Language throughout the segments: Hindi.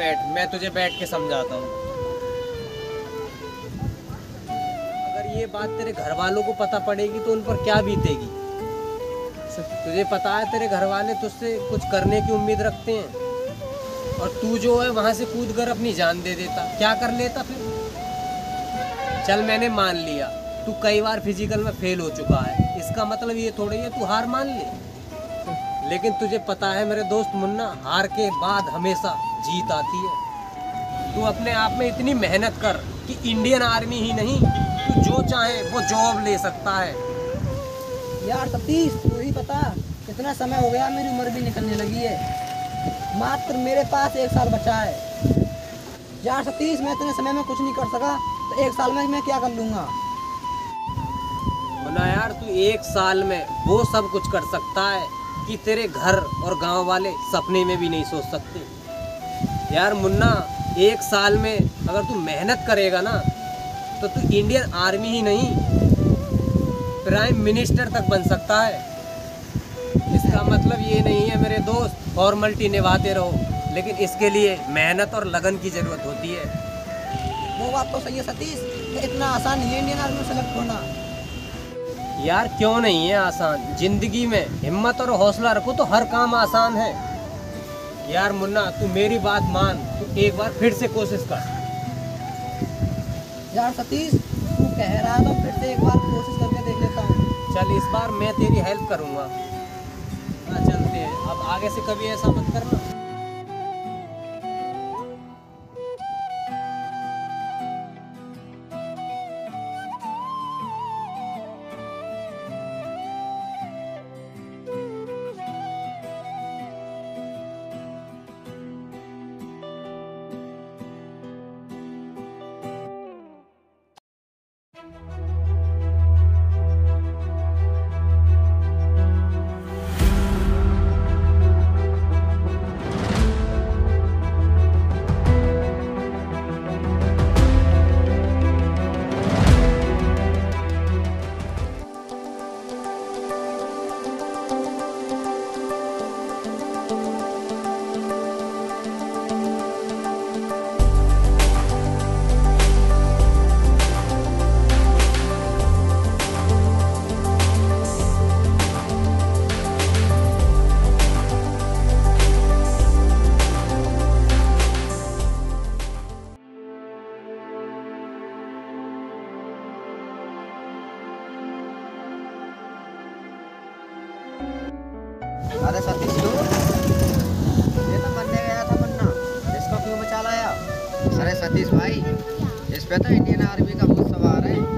बैठ, मैं तुझे बैठ के समझाता हूँ। अगर ये बात तेरे घर वालों को पता पड़ेगी तो उन पर क्या बीतेगी। तुझे पता है तेरे घर वाले तुझसे कुछ करने की उम्मीद रखते हैं और तू जो है वहां से कूद कर अपनी जान दे देता, क्या कर लेता फिर? चल मैंने मान लिया तू कई बार फिजिकल में फेल हो चुका है, इसका मतलब ये थोड़ी है तू हार मान ले। लेकिन तुझे पता है मेरे दोस्त मुन्ना, हार के बाद हमेशा जीत आती है। तू अपने आप में इतनी मेहनत कर कि इंडियन आर्मी ही नहीं, तू जो चाहे वो जॉब ले सकता है। यार सतीश, तू ही बता, कितना समय हो गया, मेरी उम्र भी निकलने लगी है, मात्र मेरे पास 1 साल बचा है। यार सतीश, मैं इतने समय में कुछ नहीं कर सका तो 1 साल में मैं क्या कर लूँगा? मुन्ना यार, तू 1 साल में वो सब कुछ कर सकता है कि तेरे घर और गांव वाले सपने में भी नहीं सोच सकते। यार मुन्ना, 1 साल में अगर तू मेहनत करेगा ना तो तू इंडियन आर्मी ही नहीं, प्राइम मिनिस्टर तक बन सकता है। इसका मतलब ये नहीं है मेरे दोस्त फॉर्मेलिटी निभाते रहो, लेकिन इसके लिए मेहनत और लगन की ज़रूरत होती है। वो बात तो सही है सतीश, इतना आसान नहीं है इंडियन आर्मी में सेलेक्ट होना। यार क्यों नहीं है आसान? जिंदगी में हिम्मत और हौसला रखो तो हर काम आसान है। यार मुन्ना, तू मेरी बात मान, तू एक बार फिर से कोशिश कर। यार सतीश, तू कह रहा है तो फिर से एक बार कोशिश करके देख लेता हूँ। चल इस बार मैं तेरी हेल्प करूँगा। हाँ चलते हैं, अब आगे से कभी ऐसा मत करना। अरे सतीश, तू ये तो बनने गया था मुन्ना, इसको क्यों बचा लाया? अरे सतीश भाई, इस पे तो इंडियन आर्मी का भूत सवार है।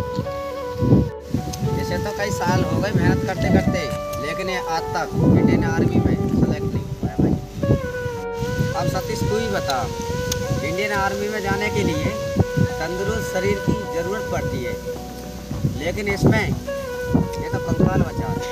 इसे तो कई साल हो गए मेहनत करते करते, लेकिन ये आज तक इंडियन आर्मी में सेलेक्ट नहीं हुआ है भाई। अब सतीश तू ही बता, इंडियन आर्मी में जाने के लिए तंदुरुस्त शरीर की ज़रूरत पड़ती है, लेकिन इसमें ये तो कंकाल बचा है।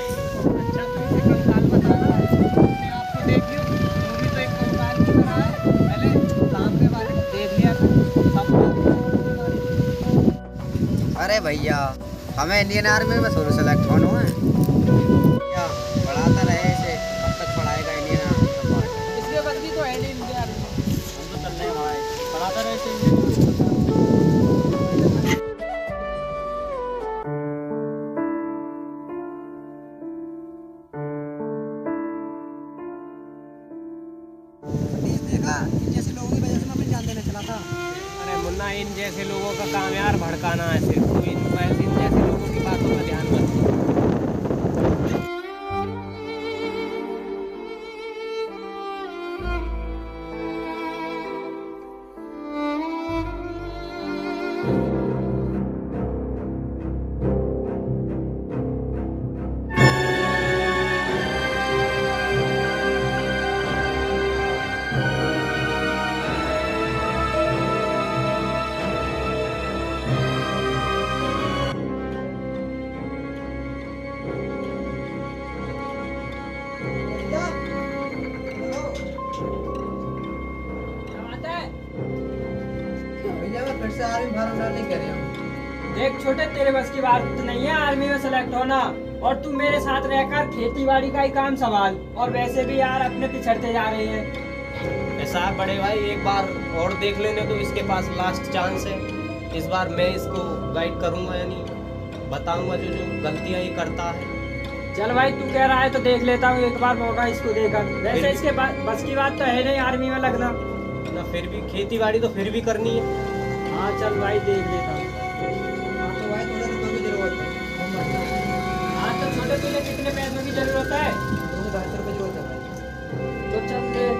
अरे भैया, हमें इंडियन आर्मी में शुरू सेलेक्ट होना है क्या? पढ़ाता रहे इसे, कब तक पढ़ाएगा इंडियन आर्मी का पार्ट? इसके बदली तो है नहीं इंडियन आर्मी। हम तो चल रहे हैं भाई, पढ़ाता रहे इसे इंडियन आर्मी। सतीश, देखा, इन जैसे लोगों की वजह से मैं अपनी जान देने चला था। अरे मुन्ना, इन जैसे लोगों का काम यार भड़काना है सिर्फ, तो इन जैसे लोगों की बातों का ध्यान मत दो। भैया, मैं फिर से आर्मी फार्म डालने कह रहा हूँ। देख छोटे, तेरे बस की बात नहीं है आर्मी में सेलेक्ट होना, और तू मेरे साथ रहकर खेती बाड़ी का ही काम संभाल, और वैसे भी यार अपने पिछड़ते जा रहे हैं। साहब बड़े भाई एक बार और देख लेने तो इसके पास लास्ट चांस है। इस बार मैं इसको गाइड करूंगा, यानी बताऊंगा जो जो गलतियां ये करता है। चल भाई तू कह रहा है तो देख लेता हूँ एक बार मौका इसको देकर। वैसे इसके बस की बात तो है नहीं आर्मी में लगना ना, फिर भी खेती बाड़ी तो फिर भी करनी है। हाँ चल भाई देख लेता हूँ। हाँ तो भाई थोड़े रुपयों की जरूरत है। हाँ तो छोटे तुझे कितने पैसों की जरूरत है? 200-250 रुपये जरूरत है भाई। तो चल दे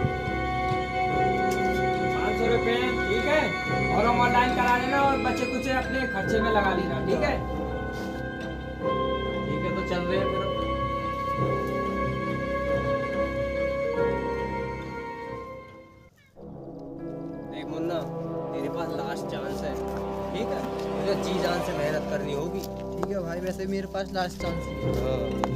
500 रुपये, ठीक है। और हम ऑनलाइन करा लेना और बच्चे कुछ अपने खर्चे में लगा लेना, ठीक है। ठीक है तो चल रहे हैं फिर। देख मुन्ना, तेरे पास लास्ट चांस है, ठीक है। तुझे जी जान से मेहनत करनी होगी। ठीक है भाई, वैसे मेरे पास लास्ट चांस है। हाँ।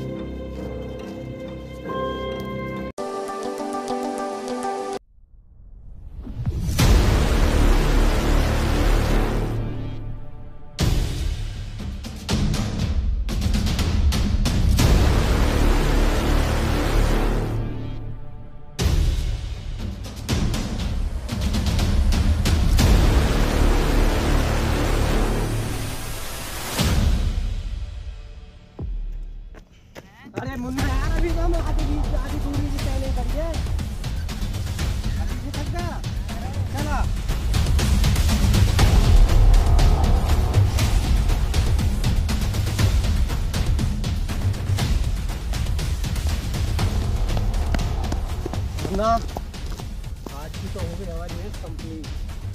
अरे मुन्ना यार, अभी तो हम आधी दूरी की तय नहीं करिए। अभी भी थक गया। चला। मुन्ना, आज की तो हो गई हमारी रेस कंप्लीट।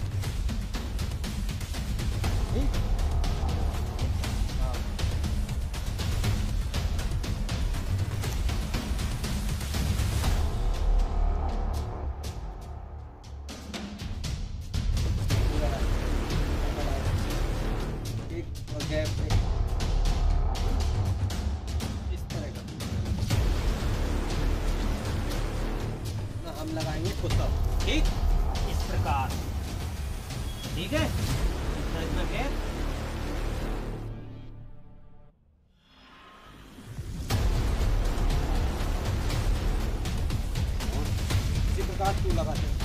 ठीक। और गैप पे इस तरह का ना हम लगाएंगे पुशअप, ठीक इस प्रकार, ठीक है। इतना गैप इसी प्रकार तू लगाते हैं।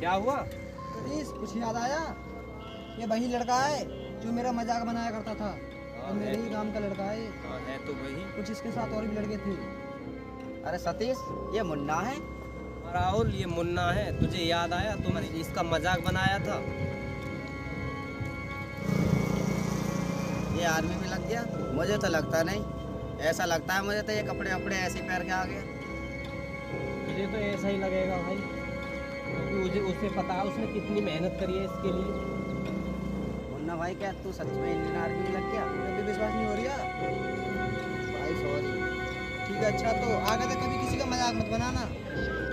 क्या हुआ? सतीश कुछ याद आया? ये वही लड़का है जो मेरा मजाक बनाया करता था। हाँ, और मेरे है। ही काम का लड़का है। हाँ, है तो वही। कुछ इसके साथ और भी लड़के थे। अरे सतीश, ये मुन्ना है। राहुल, ये मुन्ना है। तुझे याद आया? तुमने इसका मजाक बनाया था। ये आर्मी में लग गया? मुझे तो लगता नहीं। ऐसा लगता है मुझे तो ये कपड़े वपड़े ऐसे ही पहन के आ गया। मुझे तो ऐसा ही लगेगा भाई, क्योंकि मुझे उसे पता है उसने कितनी मेहनत करी है इसके लिए। मुन्ना भाई, क्या तू सच में इंडियन आर्मी में लग गया? मुझे भी विश्वास नहीं हो रहा। भाई सॉरी। ठीक है, अच्छा तो आगे तक कभी किसी का मजाक मत बनाना।